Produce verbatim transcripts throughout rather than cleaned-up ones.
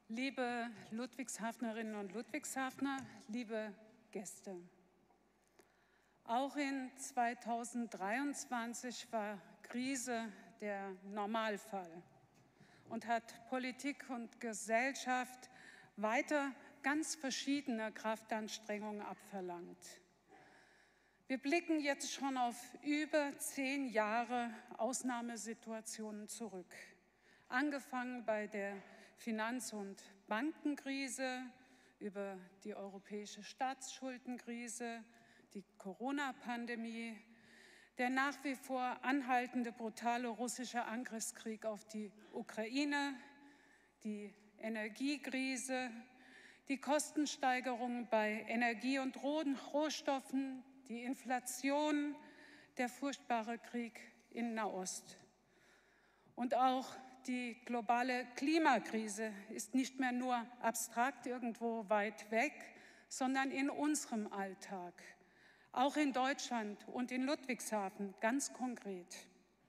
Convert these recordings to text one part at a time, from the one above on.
Liebe Ludwigshafenerinnen und Ludwigshafener, liebe Gäste. Auch in zweitausenddreiundzwanzig war Krise der Normalfall und hat Politik und Gesellschaft weiter ganz verschiedene Kraftanstrengungen abverlangt. Wir blicken jetzt schon auf über zehn Jahre Ausnahmesituationen zurück. Angefangen bei der Finanz- und Bankenkrise, über die europäische Staatsschuldenkrise, die Corona-Pandemie, der nach wie vor anhaltende brutale russische Angriffskrieg auf die Ukraine, die Energiekrise, die Kostensteigerungen bei Energie und Rohstoffen, die Inflation, der furchtbare Krieg in Nahost. Und auch die globale Klimakrise ist nicht mehr nur abstrakt irgendwo weit weg, sondern in unserem Alltag, auch in Deutschland und in Ludwigshafen ganz konkret.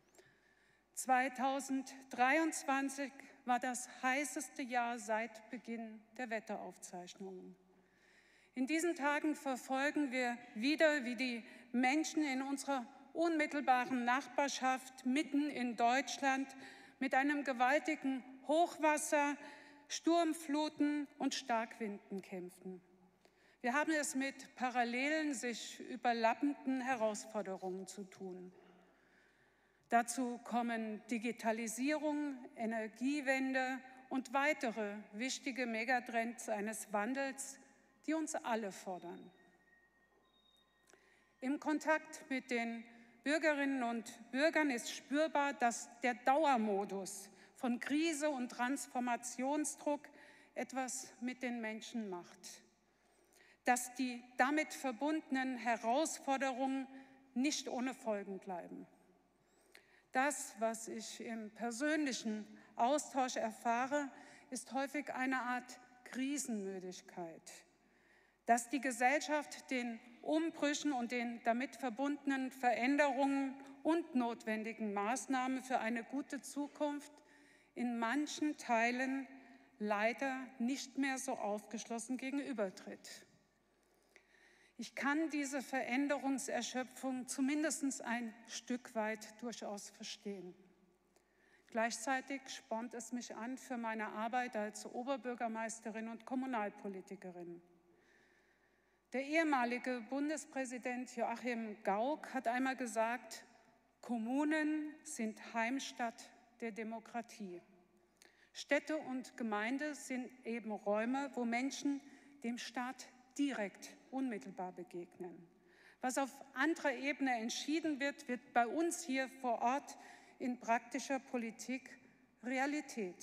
zweitausenddreiundzwanzig war das heißeste Jahr seit Beginn der Wetteraufzeichnungen. In diesen Tagen verfolgen wir wieder, wie die Menschen in unserer unmittelbaren Nachbarschaft mitten in Deutschland mit einem gewaltigen Hochwasser, Sturmfluten und Starkwinden kämpfen. Wir haben es mit parallelen, sich überlappenden Herausforderungen zu tun. Dazu kommen Digitalisierung, Energiewende und weitere wichtige Megatrends eines Wandels, die uns alle fordern. Im Kontakt mit den Bürgerinnen und Bürgern ist spürbar, dass der Dauermodus von Krise und Transformationsdruck etwas mit den Menschen macht, dass die damit verbundenen Herausforderungen nicht ohne Folgen bleiben. Das, was ich im persönlichen Austausch erfahre, ist häufig eine Art Krisenmüdigkeit, dass die Gesellschaft den Umbrüchen und den damit verbundenen Veränderungen und notwendigen Maßnahmen für eine gute Zukunft in manchen Teilen leider nicht mehr so aufgeschlossen gegenübertritt. Ich kann diese Veränderungserschöpfung zumindest ein Stück weit durchaus verstehen. Gleichzeitig spornt es mich an für meine Arbeit als Oberbürgermeisterin und Kommunalpolitikerin. Der ehemalige Bundespräsident Joachim Gauck hat einmal gesagt, Kommunen sind Heimstatt der Demokratie. Städte und Gemeinde sind eben Räume, wo Menschen dem Staat direkt, unmittelbar begegnen. Was auf anderer Ebene entschieden wird, wird bei uns hier vor Ort in praktischer Politik Realität.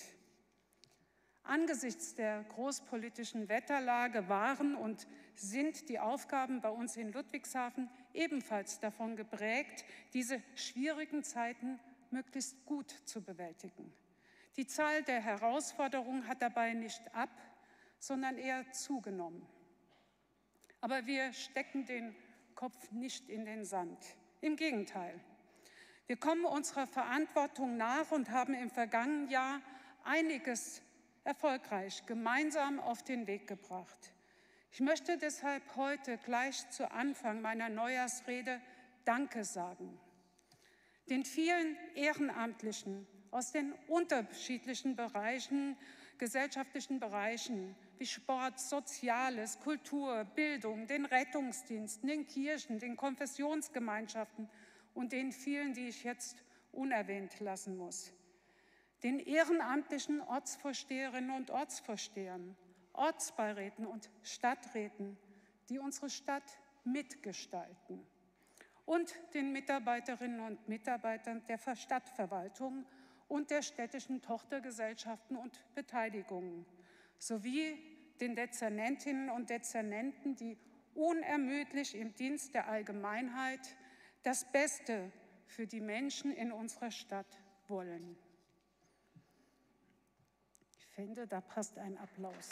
Angesichts der großpolitischen Wetterlage waren und sind die Aufgaben bei uns in Ludwigshafen ebenfalls davon geprägt, diese schwierigen Zeiten möglichst gut zu bewältigen. Die Zahl der Herausforderungen hat dabei nicht ab, sondern eher zugenommen. Aber wir stecken den Kopf nicht in den Sand. Im Gegenteil. Wir kommen unserer Verantwortung nach und haben im vergangenen Jahr einiges erfolgreich gemeinsam auf den Weg gebracht. Ich möchte deshalb heute gleich zu Anfang meiner Neujahrsrede Danke sagen. Den vielen Ehrenamtlichen aus den unterschiedlichen Bereichen, gesellschaftlichen Bereichen wie Sport, Soziales, Kultur, Bildung, den Rettungsdiensten, den Kirchen, den Konfessionsgemeinschaften und den vielen, die ich jetzt unerwähnt lassen muss. Den ehrenamtlichen Ortsvorsteherinnen und Ortsvorstehern, Ortsbeiräten und Stadträten, die unsere Stadt mitgestalten. Und den Mitarbeiterinnen und Mitarbeitern der Stadtverwaltung und der städtischen Tochtergesellschaften und Beteiligungen, sowie den Dezernentinnen und Dezernenten, die unermüdlich im Dienst der Allgemeinheit das Beste für die Menschen in unserer Stadt wollen. Ich finde, da passt ein Applaus.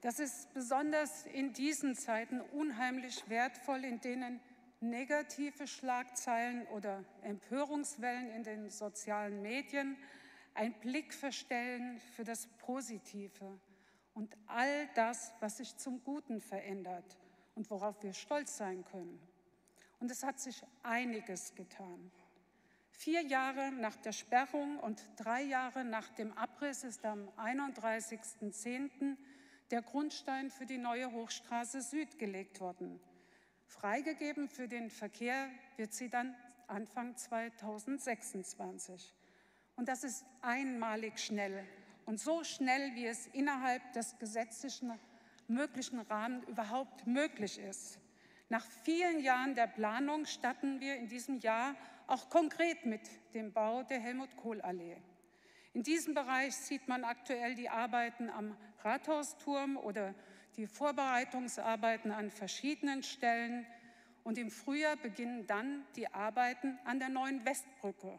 Das ist besonders in diesen Zeiten unheimlich wertvoll, in denen negative Schlagzeilen oder Empörungswellen in den sozialen Medien einen Blick verstellen für das Positive und all das, was sich zum Guten verändert und worauf wir stolz sein können. Und es hat sich einiges getan. Vier Jahre nach der Sperrung und drei Jahre nach dem Abriss ist am einunddreißigsten zehnten der Grundstein für die neue Hochstraße Süd gelegt worden. Freigegeben für den Verkehr wird sie dann Anfang zweitausendsechsundzwanzig. Und das ist einmalig schnell und so schnell, wie es innerhalb des gesetzlichen möglichen Rahmens überhaupt möglich ist. Nach vielen Jahren der Planung starten wir in diesem Jahr auch konkret mit dem Bau der Helmut-Kohl-Allee. In diesem Bereich sieht man aktuell die Arbeiten am Rathausturm oder die Vorbereitungsarbeiten an verschiedenen Stellen. Und im Frühjahr beginnen dann die Arbeiten an der neuen Westbrücke,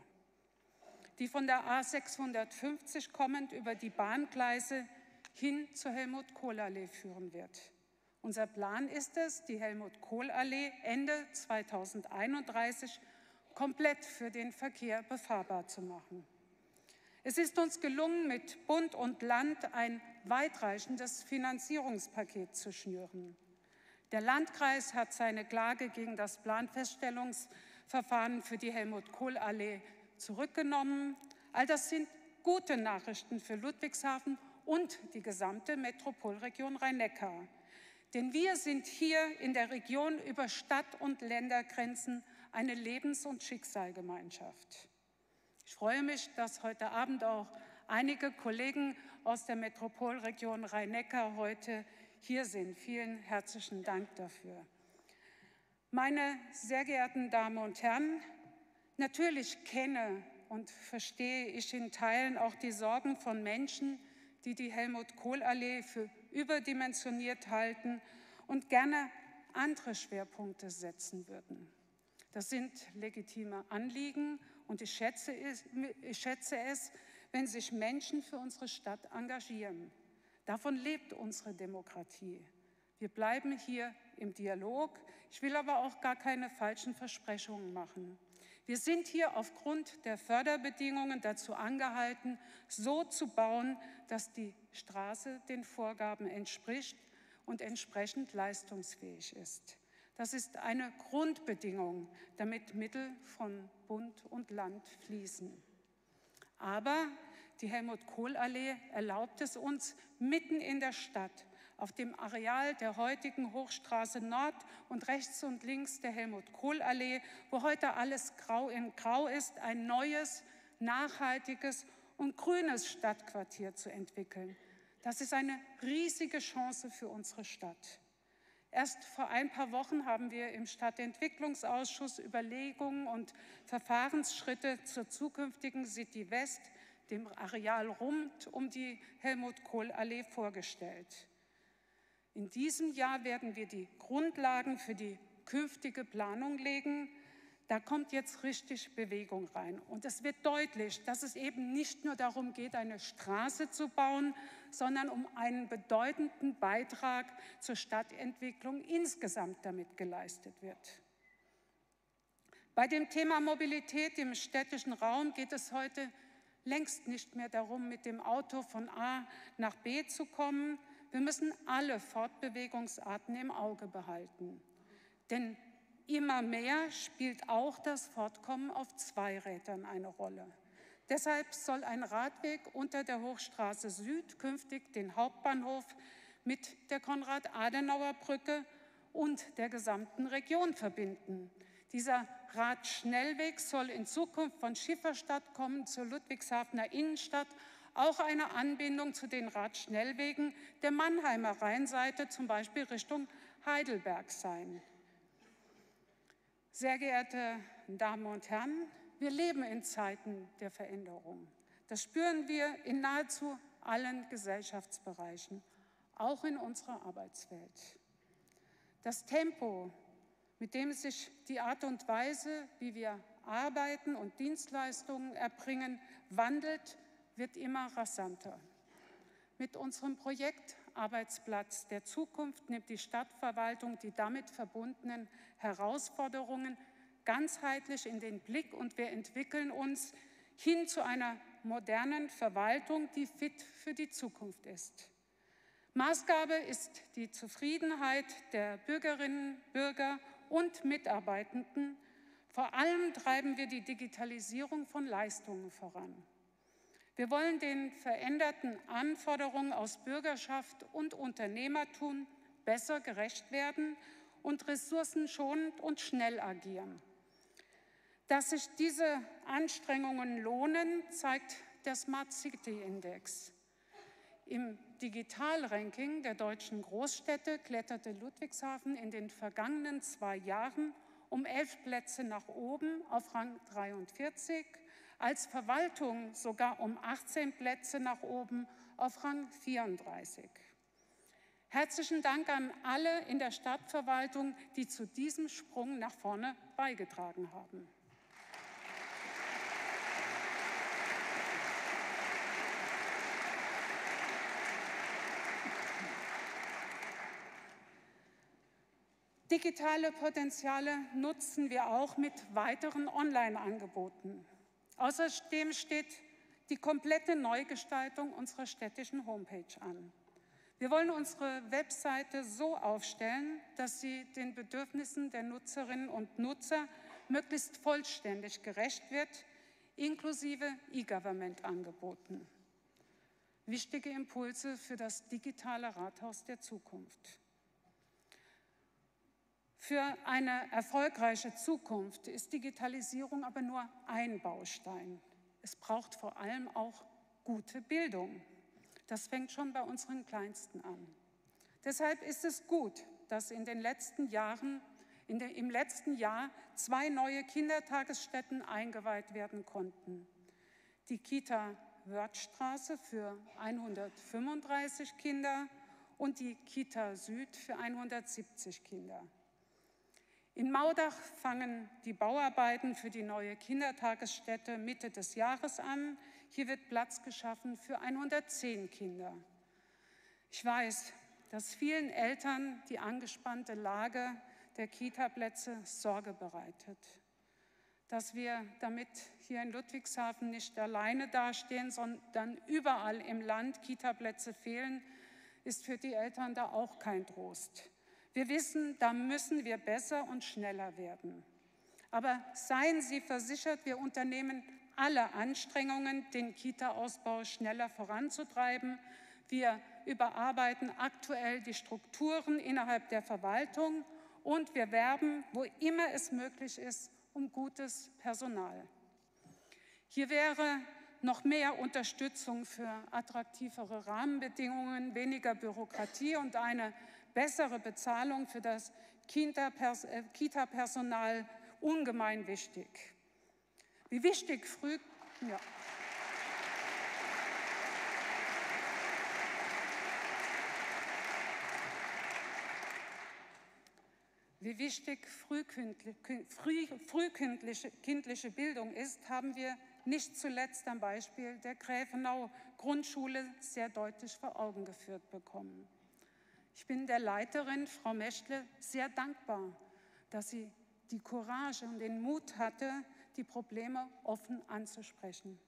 die von der A sechshundertfünfzig kommend über die Bahngleise hin zur Helmut-Kohl-Allee führen wird. Unser Plan ist es, die Helmut-Kohl-Allee Ende zweitausendeinunddreißig komplett für den Verkehr befahrbar zu machen. Es ist uns gelungen, mit Bund und Land ein weitreichendes Finanzierungspaket zu schnüren. Der Landkreis hat seine Klage gegen das Planfeststellungsverfahren für die Helmut-Kohl-Allee zurückgenommen. All das sind gute Nachrichten für Ludwigshafen und die gesamte Metropolregion Rhein-Neckar. Denn wir sind hier in der Region über Stadt- und Ländergrenzen eine Lebens- und Schicksalgemeinschaft. Ich freue mich, dass heute Abend auch einige Kollegen aus der Metropolregion Rhein-Neckar heute hier sind. Vielen herzlichen Dank dafür. Meine sehr geehrten Damen und Herren, natürlich kenne und verstehe ich in Teilen auch die Sorgen von Menschen, die die Helmut-Kohl-Allee für überdimensioniert halten und gerne andere Schwerpunkte setzen würden. Das sind legitime Anliegen und ich schätze es, ich schätze es, wenn sich Menschen für unsere Stadt engagieren. Davon lebt unsere Demokratie. Wir bleiben hier im Dialog. Ich will aber auch gar keine falschen Versprechungen machen. Wir sind hier aufgrund der Förderbedingungen dazu angehalten, so zu bauen, dass die Straße den Vorgaben entspricht und entsprechend leistungsfähig ist. Das ist eine Grundbedingung, damit Mittel von Bund und Land fließen. Aber die Helmut-Kohl-Allee erlaubt es uns, mitten in der Stadt, auf dem Areal der heutigen Hochstraße Nord und rechts und links der Helmut-Kohl-Allee, wo heute alles grau in grau ist, ein neues, nachhaltiges und grünes Stadtquartier zu entwickeln. Das ist eine riesige Chance für unsere Stadt. Erst vor ein paar Wochen haben wir im Stadtentwicklungsausschuss Überlegungen und Verfahrensschritte zur zukünftigen City West, dem Areal rund um die Helmut-Kohl-Allee, vorgestellt. In diesem Jahr werden wir die Grundlagen für die künftige Planung legen. Da kommt jetzt richtig Bewegung rein. Und es wird deutlich, dass es eben nicht nur darum geht, eine Straße zu bauen, sondern um einen bedeutenden Beitrag zur Stadtentwicklung insgesamt damit geleistet wird. Bei dem Thema Mobilität im städtischen Raum geht es heute längst nicht mehr darum, mit dem Auto von A nach B zu kommen. Wir müssen alle Fortbewegungsarten im Auge behalten. Denn immer mehr spielt auch das Fortkommen auf Zweirädern eine Rolle. Deshalb soll ein Radweg unter der Hochstraße Süd künftig den Hauptbahnhof mit der Konrad-Adenauer-Brücke und der gesamten Region verbinden. Dieser Radschnellweg soll in Zukunft von Schifferstadt kommen zur Ludwigshafener Innenstadt, auch eine Anbindung zu den Radschnellwegen der Mannheimer Rheinseite, zum Beispiel Richtung Heidelberg sein. Sehr geehrte Damen und Herren, wir leben in Zeiten der Veränderung. Das spüren wir in nahezu allen Gesellschaftsbereichen, auch in unserer Arbeitswelt. Das Tempo, mit dem sich die Art und Weise, wie wir arbeiten und Dienstleistungen erbringen, wandelt, wird immer rasanter. Mit unserem Projekt Arbeitsplatz der Zukunft nimmt die Stadtverwaltung die damit verbundenen Herausforderungen ganzheitlich in den Blick und wir entwickeln uns hin zu einer modernen Verwaltung, die fit für die Zukunft ist. Maßgabe ist die Zufriedenheit der Bürgerinnen, Bürger und Mitarbeitenden. Vor allem treiben wir die Digitalisierung von Leistungen voran. Wir wollen den veränderten Anforderungen aus Bürgerschaft und Unternehmertum besser gerecht werden und ressourcenschonend und schnell agieren. Dass sich diese Anstrengungen lohnen, zeigt der Smart City Index. Im Digitalranking der deutschen Großstädte kletterte Ludwigshafen in den vergangenen zwei Jahren um elf Plätze nach oben auf Rang dreiundvierzig, als Verwaltung sogar um achtzehn Plätze nach oben auf Rang vierunddreißig. Herzlichen Dank an alle in der Stadtverwaltung, die zu diesem Sprung nach vorne beigetragen haben. Digitale Potenziale nutzen wir auch mit weiteren Online-Angeboten. Außerdem steht die komplette Neugestaltung unserer städtischen Homepage an. Wir wollen unsere Webseite so aufstellen, dass sie den Bedürfnissen der Nutzerinnen und Nutzer möglichst vollständig gerecht wird, inklusive E-Government-Angeboten. Wichtige Impulse für das digitale Rathaus der Zukunft. Für eine erfolgreiche Zukunft ist Digitalisierung aber nur ein Baustein. Es braucht vor allem auch gute Bildung. Das fängt schon bei unseren Kleinsten an. Deshalb ist es gut, dass in den letzten Jahren, in der, im letzten Jahr zwei neue Kindertagesstätten eingeweiht werden konnten. Die Kita Wörthstraße für hundertfünfunddreißig Kinder und die Kita Süd für hundertsiebzig Kinder. In Maudach fangen die Bauarbeiten für die neue Kindertagesstätte Mitte des Jahres an. Hier wird Platz geschaffen für hundertzehn Kinder. Ich weiß, dass vielen Eltern die angespannte Lage der Kita-Plätze Sorge bereitet. Dass wir damit hier in Ludwigshafen nicht alleine dastehen, sondern überall im Land Kita-Plätze fehlen, ist für die Eltern da auch kein Trost. Wir wissen, da müssen wir besser und schneller werden. Aber seien Sie versichert, wir unternehmen alle Anstrengungen, den Kita-Ausbau schneller voranzutreiben. Wir überarbeiten aktuell die Strukturen innerhalb der Verwaltung und wir werben, wo immer es möglich ist, um gutes Personal. Hier wäre noch mehr Unterstützung für attraktivere Rahmenbedingungen, weniger Bürokratie und eine bessere Bezahlung für das Kita-Personal ungemein wichtig. Wie wichtig früh... Ja. Wie wichtig frühkindliche Bildung ist, haben wir nicht zuletzt am Beispiel der Gräfenau-Grundschule sehr deutlich vor Augen geführt bekommen. Ich bin der Leiterin, Frau Mechtle, sehr dankbar, dass sie die Courage und den Mut hatte, die Probleme offen anzusprechen.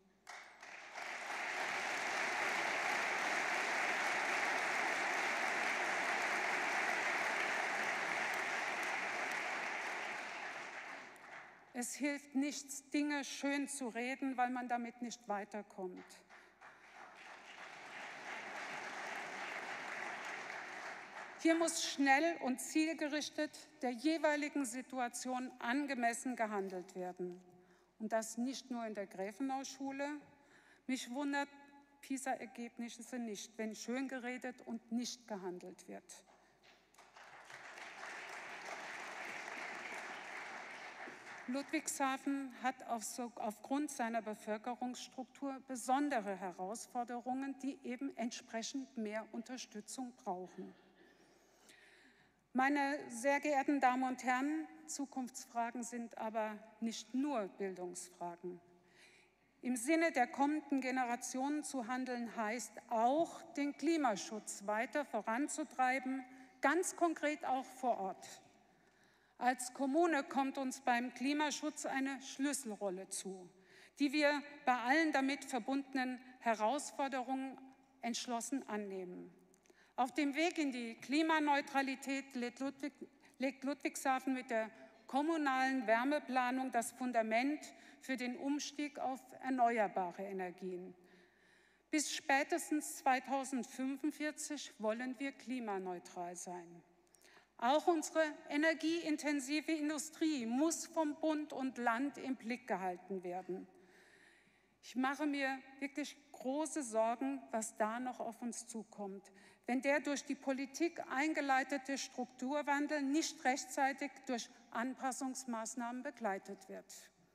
Es hilft nichts, Dinge schön zu reden, weil man damit nicht weiterkommt. Hier muss schnell und zielgerichtet der jeweiligen Situation angemessen gehandelt werden. Und das nicht nur in der Gräfenau-Schule. Mich wundert PISA-Ergebnisse nicht, wenn schön geredet und nicht gehandelt wird. Ludwigshafen hat aufgrund seiner Bevölkerungsstruktur besondere Herausforderungen, die eben entsprechend mehr Unterstützung brauchen. Meine sehr geehrten Damen und Herren, Zukunftsfragen sind aber nicht nur Bildungsfragen. Im Sinne der kommenden Generationen zu handeln, heißt auch, den Klimaschutz weiter voranzutreiben, ganz konkret auch vor Ort. Als Kommune kommt uns beim Klimaschutz eine Schlüsselrolle zu, die wir bei allen damit verbundenen Herausforderungen entschlossen annehmen. Auf dem Weg in die Klimaneutralität legt, Ludwig, legt Ludwigshafen mit der kommunalen Wärmeplanung das Fundament für den Umstieg auf erneuerbare Energien. Bis spätestens zweitausendfünfundvierzig wollen wir klimaneutral sein. Auch unsere energieintensive Industrie muss vom Bund und Land im Blick gehalten werden. Ich mache mir wirklich große Sorgen, was da noch auf uns zukommt, wenn der durch die Politik eingeleitete Strukturwandel nicht rechtzeitig durch Anpassungsmaßnahmen begleitet wird.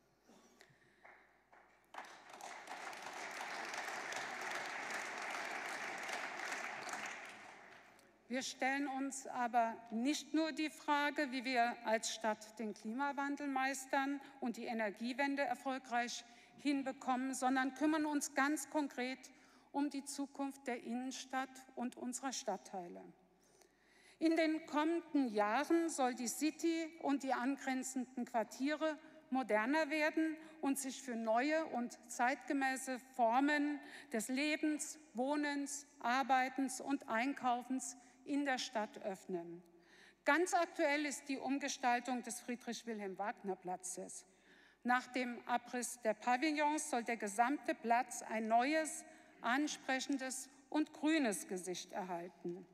Wir stellen uns aber nicht nur die Frage, wie wir als Stadt den Klimawandel meistern und die Energiewende erfolgreich hinbekommen, sondern kümmern uns ganz konkret um die Zukunft der Innenstadt und unserer Stadtteile. In den kommenden Jahren soll die City und die angrenzenden Quartiere moderner werden und sich für neue und zeitgemäße Formen des Lebens, Wohnens, Arbeitens und Einkaufens in der Stadt öffnen. Ganz aktuell ist die Umgestaltung des Friedrich-Wilhelm-Wagner-Platzes. Nach dem Abriss der Pavillons soll der gesamte Platz ein neues, ansprechendes und grünes Gesicht erhalten.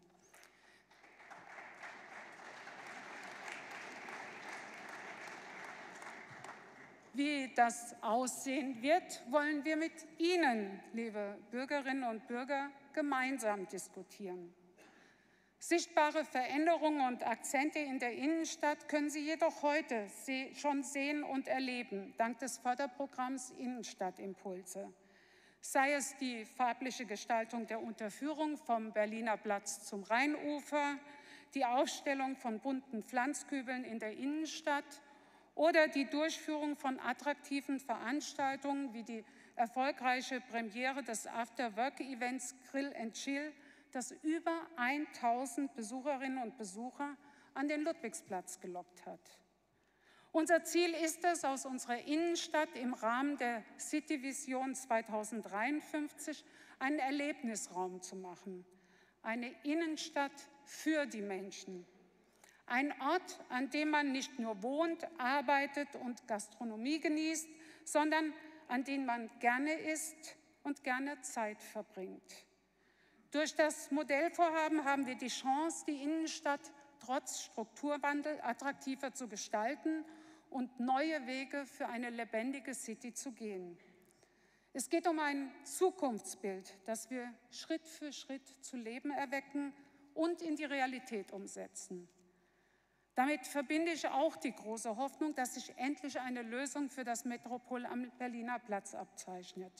Wie das aussehen wird, wollen wir mit Ihnen, liebe Bürgerinnen und Bürger, gemeinsam diskutieren. Sichtbare Veränderungen und Akzente in der Innenstadt können Sie jedoch heute schon sehen und erleben, dank des Förderprogramms Innenstadtimpulse. Sei es die farbliche Gestaltung der Unterführung vom Berliner Platz zum Rheinufer, die Aufstellung von bunten Pflanzkübeln in der Innenstadt oder die Durchführung von attraktiven Veranstaltungen wie die erfolgreiche Premiere des After-Work-Events Grill and Chill, das über tausend Besucherinnen und Besucher an den Ludwigsplatz gelockt hat. Unser Ziel ist es, aus unserer Innenstadt im Rahmen der City Vision zweitausenddreiundfünfzig einen Erlebnisraum zu machen. Eine Innenstadt für die Menschen. Ein Ort, an dem man nicht nur wohnt, arbeitet und Gastronomie genießt, sondern an dem man gerne isst und gerne Zeit verbringt. Durch das Modellvorhaben haben wir die Chance, die Innenstadt trotz Strukturwandel attraktiver zu gestalten und neue Wege für eine lebendige City zu gehen. Es geht um ein Zukunftsbild, das wir Schritt für Schritt zu Leben erwecken und in die Realität umsetzen. Damit verbinde ich auch die große Hoffnung, dass sich endlich eine Lösung für das Metropol am Berliner Platz abzeichnet.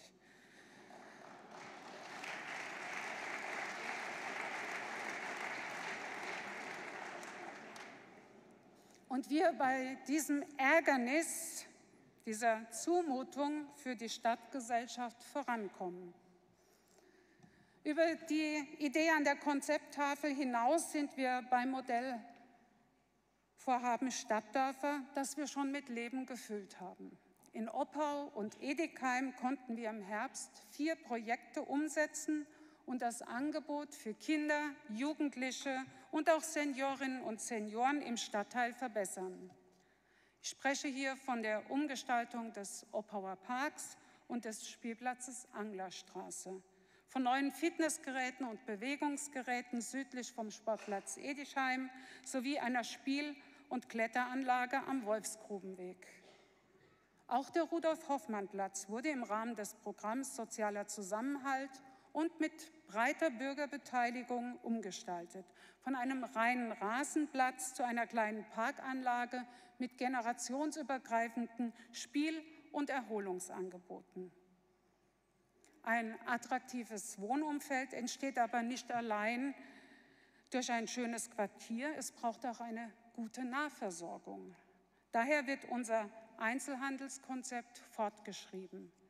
Und wir bei diesem Ärgernis, dieser Zumutung für die Stadtgesellschaft vorankommen. Über die Idee an der Konzepttafel hinaus sind wir beim Modellvorhaben Stadtdörfer, das wir schon mit Leben gefüllt haben. In Oppau und Edikheim konnten wir im Herbst vier Projekte umsetzen und das Angebot für Kinder, Jugendliche und auch Seniorinnen und Senioren im Stadtteil verbessern. Ich spreche hier von der Umgestaltung des Oppauer Parks und des Spielplatzes Anglerstraße, von neuen Fitnessgeräten und Bewegungsgeräten südlich vom Sportplatz Edikheim sowie einer Spiel- und Kletteranlage am Wolfsgrubenweg. Auch der Rudolf-Hoffmann-Platz wurde im Rahmen des Programms Sozialer Zusammenhalt und mit breiter Bürgerbeteiligung umgestaltet, von einem reinen Rasenplatz zu einer kleinen Parkanlage mit generationsübergreifenden Spiel- und Erholungsangeboten. Ein attraktives Wohnumfeld entsteht aber nicht allein durch ein schönes Quartier, es braucht auch eine gute Nahversorgung. Daher wird unser Einzelhandelskonzept fortgeschrieben.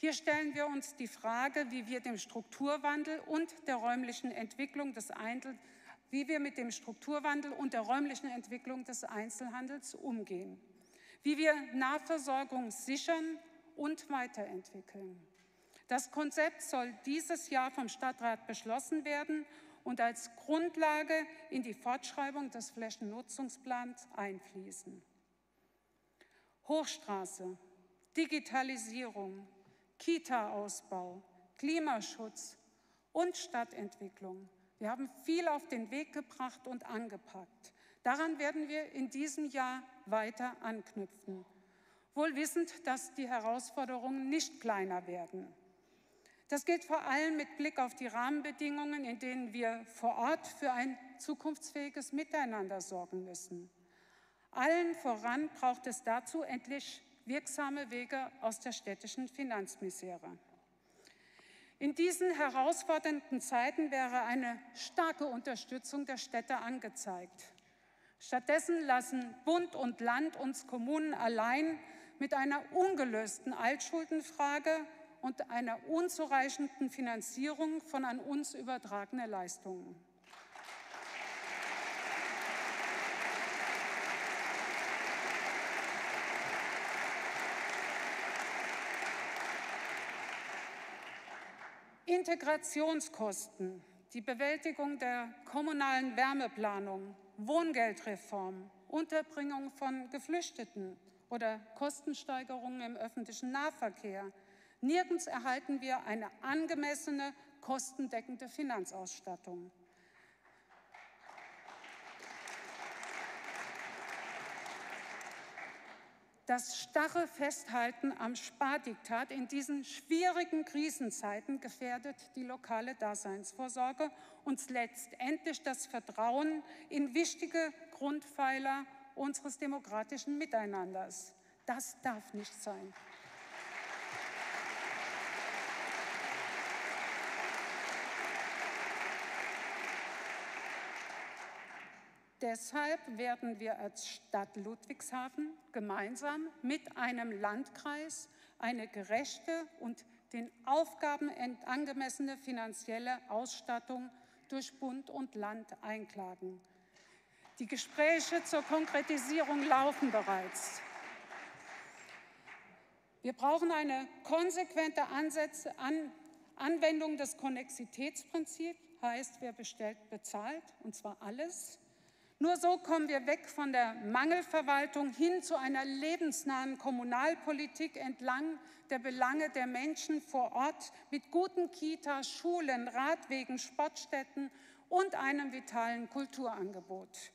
Hier stellen wir uns die Frage, wie wir dem Strukturwandel und der räumlichen Entwicklung des Einzel wie wir mit dem Strukturwandel und der räumlichen Entwicklung des Einzelhandels umgehen, wie wir Nahversorgung sichern und weiterentwickeln. Das Konzept soll dieses Jahr vom Stadtrat beschlossen werden und als Grundlage in die Fortschreibung des Flächennutzungsplans einfließen. Hochstraße, Digitalisierung, Kita-Ausbau, Klimaschutz und Stadtentwicklung. Wir haben viel auf den Weg gebracht und angepackt. Daran werden wir in diesem Jahr weiter anknüpfen, wohl wissend, dass die Herausforderungen nicht kleiner werden. Das gilt vor allem mit Blick auf die Rahmenbedingungen, in denen wir vor Ort für ein zukunftsfähiges Miteinander sorgen müssen. Allen voran braucht es dazu endlich wirksame Wege aus der städtischen Finanzmisere. In diesen herausfordernden Zeiten wäre eine starke Unterstützung der Städte angezeigt. Stattdessen lassen Bund und Land uns Kommunen allein mit einer ungelösten Altschuldenfrage und einer unzureichenden Finanzierung von an uns übertragenen Leistungen. Integrationskosten, die Bewältigung der kommunalen Wärmeplanung, Wohngeldreform, Unterbringung von Geflüchteten oder Kostensteigerungen im öffentlichen Nahverkehr. Nirgends erhalten wir eine angemessene, kostendeckende Finanzausstattung. Das starre Festhalten am Spardiktat in diesen schwierigen Krisenzeiten gefährdet die lokale Daseinsvorsorge und letztendlich das Vertrauen in wichtige Grundpfeiler unseres demokratischen Miteinanders. Das darf nicht sein. Deshalb werden wir als Stadt Ludwigshafen gemeinsam mit einem Landkreis eine gerechte und den Aufgaben angemessene finanzielle Ausstattung durch Bund und Land einklagen. Die Gespräche zur Konkretisierung laufen bereits. Wir brauchen eine konsequente Ansätze, an, Anwendung des Konnexitätsprinzips, heißt, wer bestellt, bezahlt, und zwar alles. Nur so kommen wir weg von der Mangelverwaltung hin zu einer lebensnahen Kommunalpolitik entlang der Belange der Menschen vor Ort mit guten Kitas, Schulen, Radwegen, Sportstätten und einem vitalen Kulturangebot.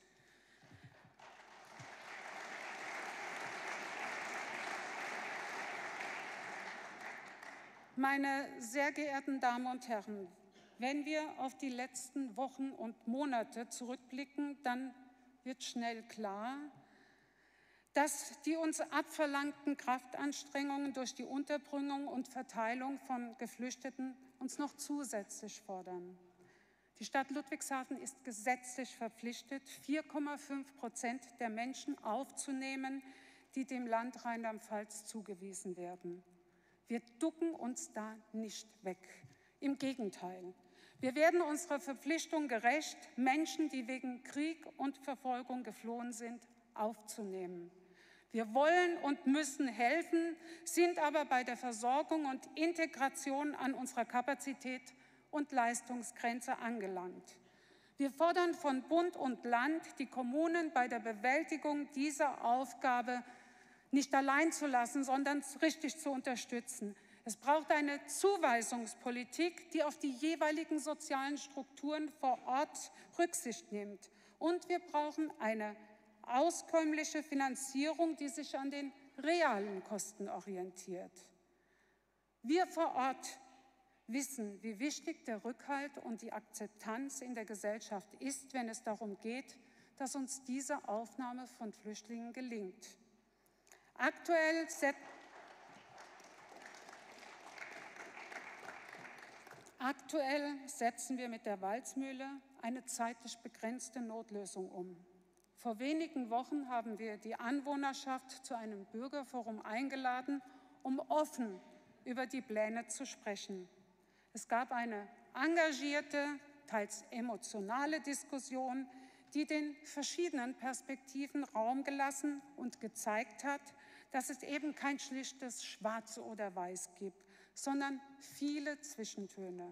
Meine sehr geehrten Damen und Herren, wenn wir auf die letzten Wochen und Monate zurückblicken, dann wird schnell klar, dass die uns abverlangten Kraftanstrengungen durch die Unterbringung und Verteilung von Geflüchteten uns noch zusätzlich fordern. Die Stadt Ludwigshafen ist gesetzlich verpflichtet, vier Komma fünf Prozent der Menschen aufzunehmen, die dem Land Rheinland-Pfalz zugewiesen werden. Wir ducken uns da nicht weg. Im Gegenteil. Wir werden unserer Verpflichtung gerecht, Menschen, die wegen Krieg und Verfolgung geflohen sind, aufzunehmen. Wir wollen und müssen helfen, sind aber bei der Versorgung und Integration an unserer Kapazität und Leistungsgrenze angelangt. Wir fordern von Bund und Land, die Kommunen bei der Bewältigung dieser Aufgabe nicht allein zu lassen, sondern richtig zu unterstützen. Es braucht eine Zuweisungspolitik, die auf die jeweiligen sozialen Strukturen vor Ort Rücksicht nimmt. Und wir brauchen eine auskömmliche Finanzierung, die sich an den realen Kosten orientiert. Wir vor Ort wissen, wie wichtig der Rückhalt und die Akzeptanz in der Gesellschaft ist, wenn es darum geht, dass uns diese Aufnahme von Flüchtlingen gelingt. Aktuell setzt Aktuell setzen wir mit der Walzmühle eine zeitlich begrenzte Notlösung um. Vor wenigen Wochen haben wir die Anwohnerschaft zu einem Bürgerforum eingeladen, um offen über die Pläne zu sprechen. Es gab eine engagierte, teils emotionale Diskussion, die den verschiedenen Perspektiven Raum gelassen und gezeigt hat, dass es eben kein schlichtes Schwarz oder Weiß gibt, sondern viele Zwischentöne.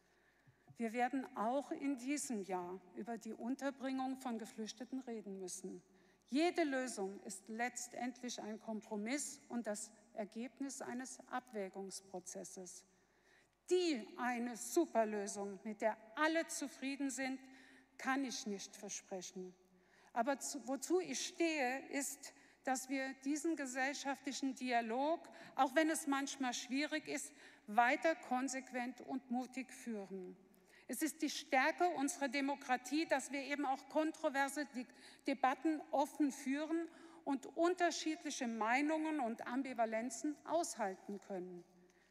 Wir werden auch in diesem Jahr über die Unterbringung von Geflüchteten reden müssen. Jede Lösung ist letztendlich ein Kompromiss und das Ergebnis eines Abwägungsprozesses. Die eine Superlösung, mit der alle zufrieden sind, kann ich nicht versprechen. Aber zu, wozu ich stehe, ist, dass wir diesen gesellschaftlichen Dialog, auch wenn es manchmal schwierig ist, weiter konsequent und mutig führen. Es ist die Stärke unserer Demokratie, dass wir eben auch kontroverse Debatten offen führen und unterschiedliche Meinungen und Ambivalenzen aushalten können.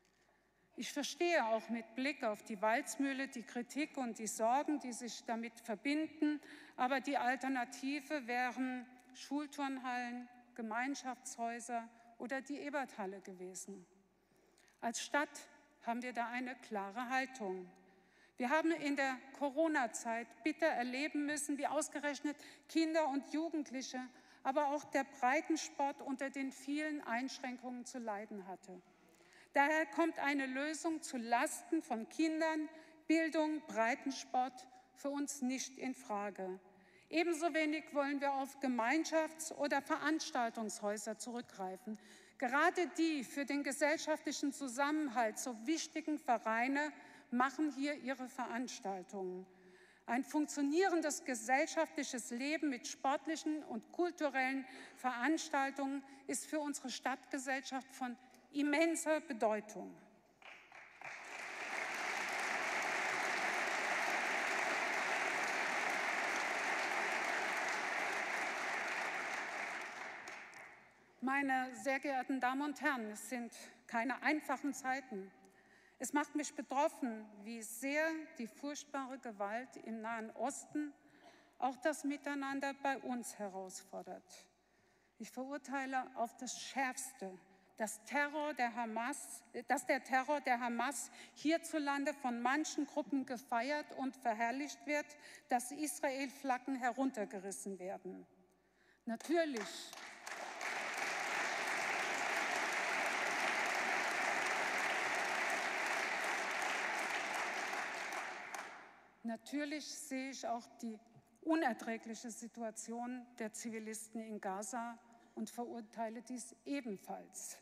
Ich verstehe auch mit Blick auf die Walzmühle die Kritik und die Sorgen, die sich damit verbinden, aber die Alternative wären Schulturnhallen, Gemeinschaftshäuser oder die Eberthalle gewesen. Als Stadt haben wir da eine klare Haltung. Wir haben in der Corona-Zeit bitter erleben müssen, wie ausgerechnet Kinder und Jugendliche, aber auch der Breitensport unter den vielen Einschränkungen zu leiden hatte. Daher kommt eine Lösung zu Lasten von Kindern, Bildung, Breitensport für uns nicht in Frage. Ebenso wenig wollen wir auf Gemeinschafts- oder Veranstaltungshäuser zurückgreifen. Gerade die für den gesellschaftlichen Zusammenhalt so wichtigen Vereine machen hier ihre Veranstaltungen. Ein funktionierendes gesellschaftliches Leben mit sportlichen und kulturellen Veranstaltungen ist für unsere Stadtgesellschaft von immenser Bedeutung. Meine sehr geehrten Damen und Herren, es sind keine einfachen Zeiten. Es macht mich betroffen, wie sehr die furchtbare Gewalt im Nahen Osten auch das Miteinander bei uns herausfordert. Ich verurteile auf das Schärfste, dass, Terror der Hamas, dass der Terror der Hamas hierzulande von manchen Gruppen gefeiert und verherrlicht wird, dass Israel-Flaggen heruntergerissen werden. Natürlich. Natürlich sehe ich auch die unerträgliche Situation der Zivilisten in Gaza und verurteile dies ebenfalls.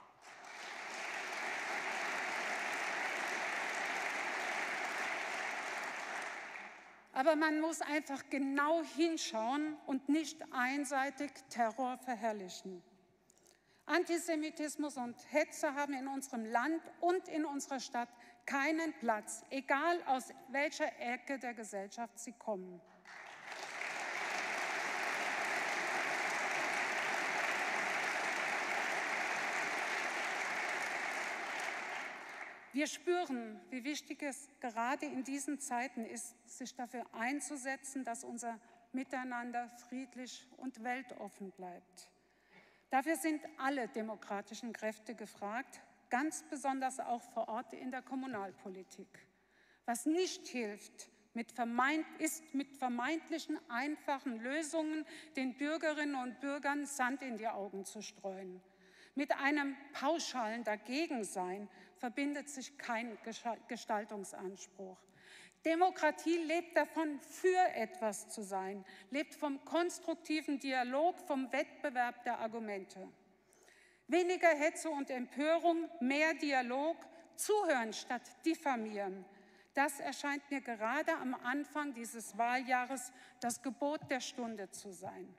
Aber man muss einfach genau hinschauen und nicht einseitig Terror verherrlichen. Antisemitismus und Hetze haben in unserem Land und in unserer Stadt keinen Platz, egal aus welcher Ecke der Gesellschaft sie kommen. Wir spüren, wie wichtig es gerade in diesen Zeiten ist, sich dafür einzusetzen, dass unser Miteinander friedlich und weltoffen bleibt. Dafür sind alle demokratischen Kräfte gefragt, ganz besonders auch vor Ort in der Kommunalpolitik. Was nicht hilft, mit vermeint, ist mit vermeintlichen einfachen Lösungen den Bürgerinnen und Bürgern Sand in die Augen zu streuen. Mit einem pauschalen Dagegensein verbindet sich kein Gestaltungsanspruch. Demokratie lebt davon, für etwas zu sein, lebt vom konstruktiven Dialog, vom Wettbewerb der Argumente. Weniger Hetze und Empörung, mehr Dialog, zuhören statt diffamieren. Das erscheint mir gerade am Anfang dieses Wahljahres das Gebot der Stunde zu sein.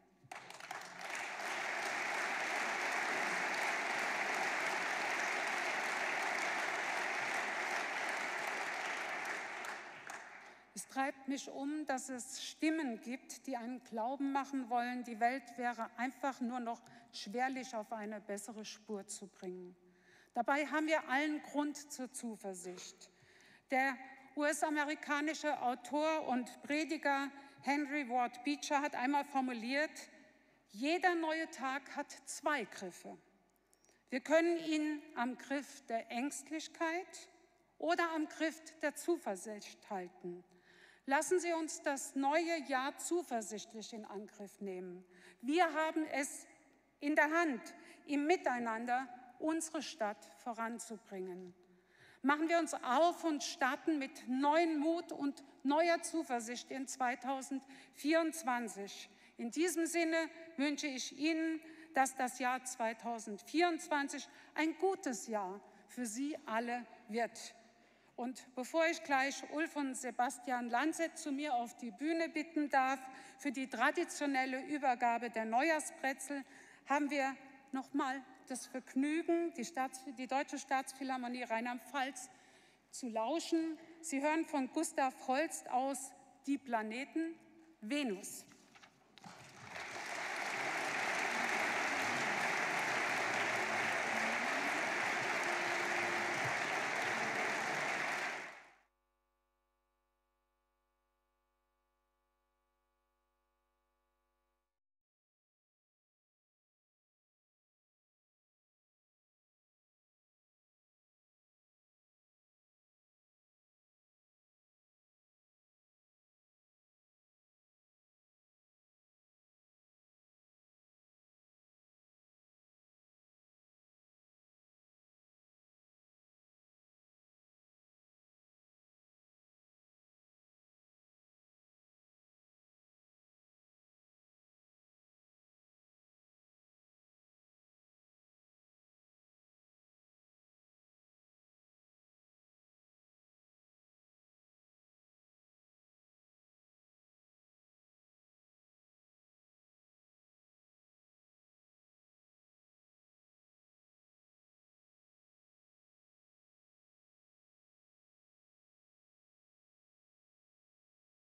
Es treibt mich um, dass es Stimmen gibt, die einen Glauben machen wollen, die Welt wäre einfach nur noch schwerlich auf eine bessere Spur zu bringen. Dabei haben wir allen Grund zur Zuversicht. Der U S-amerikanische Autor und Prediger Henry Ward Beecher hat einmal formuliert: Jeder neue Tag hat zwei Griffe. Wir können ihn am Griff der Ängstlichkeit oder am Griff der Zuversicht halten. Lassen Sie uns das neue Jahr zuversichtlich in Angriff nehmen. Wir haben es in der Hand, im Miteinander unsere Stadt voranzubringen. Machen wir uns auf und starten mit neuem Mut und neuer Zuversicht in zweitausendvierundzwanzig. In diesem Sinne wünsche ich Ihnen, dass das Jahr zweitausendvierundzwanzig ein gutes Jahr für Sie alle wird. Und bevor ich gleich Ulf und Sebastian Lanset zu mir auf die Bühne bitten darf für die traditionelle Übergabe der Neujahrsbrezel, haben wir noch mal das Vergnügen, die, Staats, die Deutsche Staatsphilharmonie Rheinland-Pfalz zu lauschen. Sie hören von Gustav Holst aus Die Planeten Venus.